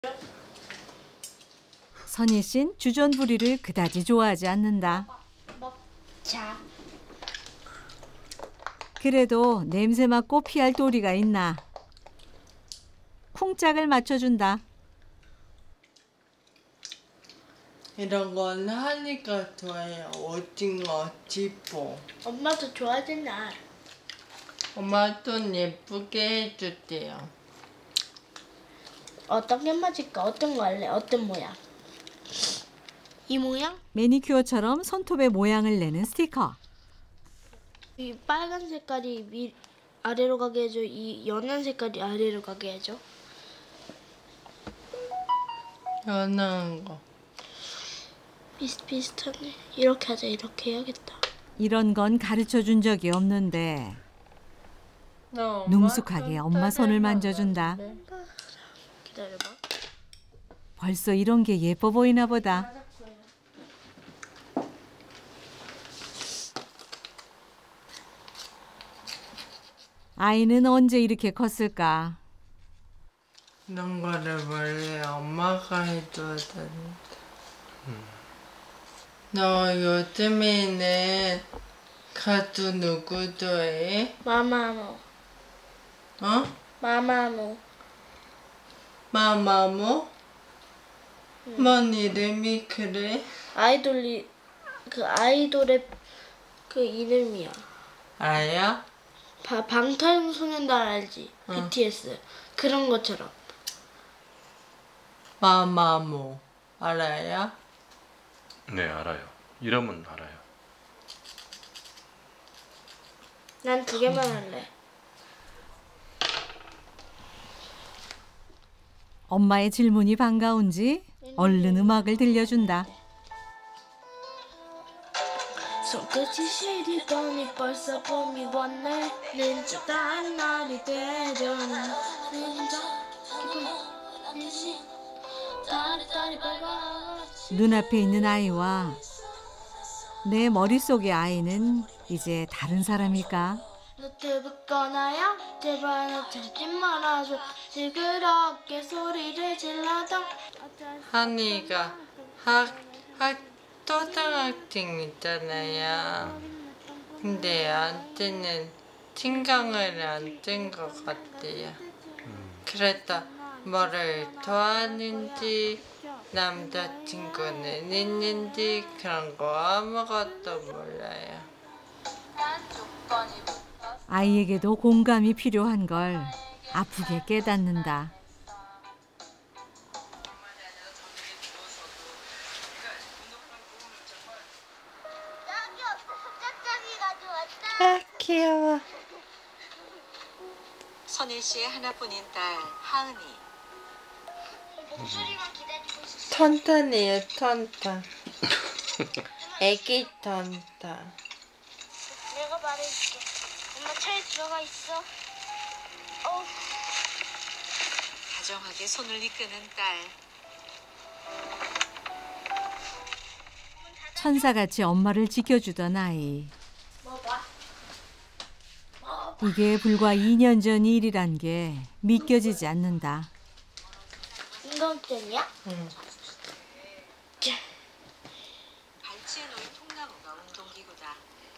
선희 씨는 주전부리를 그다지 좋아하지 않는다. 먹자. 그래도 냄새 맡고 피할 도리가 있나. 쿵짝을 맞춰준다. 이런 건 하니까 좋아해요. 오징어, 지포. 엄마도 좋아하잖아. 엄마 돈 예쁘게 해줄게요. 어떤 게 맞을까? 어떤 거 할래? 어떤 모양? 이 모양? 매니큐어처럼 손톱의 모양을 내는 스티커. 이 빨간 색깔이 아래로 가게 해줘. 이 연한 색깔이 아래로 가게 해줘. 연한 거. 비슷비슷하네. 이렇게 하자. 이렇게 해야겠다. 이런 건 가르쳐 준 적이 없는데 나 엄마 능숙하게 손 엄마 손을 따라 만져준다. 먹는데. 기다려봐. 벌써 이런 게 예뻐 보이나 보다. 아이는 언제 이렇게 컸을까? 이런 거를 원래 엄마가 해줘야 되는데. 너 요즘에는 가수 누구 좋아해? 마마무. 어? 마마무. 마마무? 뭔 이름이 그래? 아이돌의 그 이름이야. 아야? 방탄소년단 알지? 응. BTS 그런 것처럼. 마마무 알아요? 네, 알아요. 이름은 알아요. 난 두 개만 할래. 엄마의 질문이 반가운지 얼른 음악을 들려준다. 손끝이 시리더니 벌써 봄이 왔네. 눈쫓아한 날이 되려는 눈앞에 있는 아이와 내 머릿속의 아이는 이제 다른 사람일까? 노트북 꺼놔요. 제발 나 찾지 말아줘. 시끄럽게 소리를 질러도 한이가 초등학생 있잖아요. 근데 한테는 신경을 안 쓴 것 같아요. 그래서 뭐를 좋아하는지 남자친구는 있는지 그런 거 아무것도 몰라요. 아이에게도 공감이 필요한 걸 아프게 깨닫는다. 아 귀여워. 선희 씨의 하나뿐인 딸 하은이. 목소리만 기다리고 있었어. 턴턴이에요 턴턴. 애기 턴턴. 내가 말해줄게. 엄마 차에 들어가 있어. 다정하게 손을 이끄는 딸. 천사같이 엄마를 지켜주던 아이. 먹어봐. 이게 불과 2년 전 일이란 게 믿겨지지 않는다. 운동장이야? 응. 발치에 놓인 통나무가 운동기구다.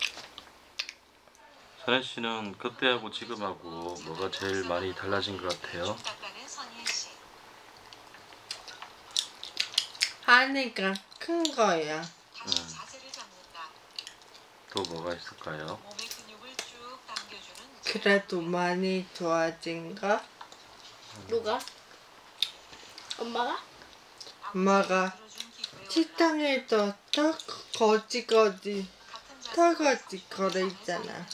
선혜 씨는 그때하고 지금하고 뭐가 제일 많이 달라진 것 같아요? 쭉 닦아낸 선희 씨. 한이가 큰 거야. 다시 자세를 잡는다. 또 뭐가 있을까요? 몸의 근육을 쭉 당겨주는 그래도 많이 좋아진 거? 누가? 엄마가? 엄마가 들어준 기구에 식당에서 턱 거지거지 턱거지 걸어 있잖아.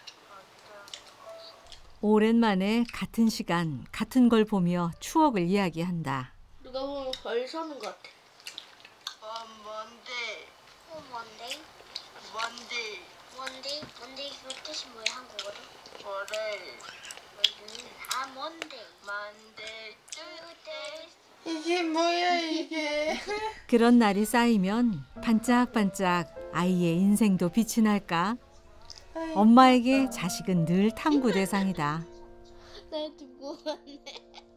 오랜만에 같은 시간, 같은 걸 보며 추억을 이야기한다. 누가 보면 벌 서는 것 같아. 뭔데? 뭔데? 뭔데? 뭔데? 뭔데? 그 뜻이 뭐야 한국어로? 뭐래? 뭔데? 만데 이게 뭐야 이게? 그런 날이 쌓이면 반짝반짝 아이의 인생도 빛이 날까? 엄마에게 자식은 늘 탐구 대상이다. 날 두고 왔네.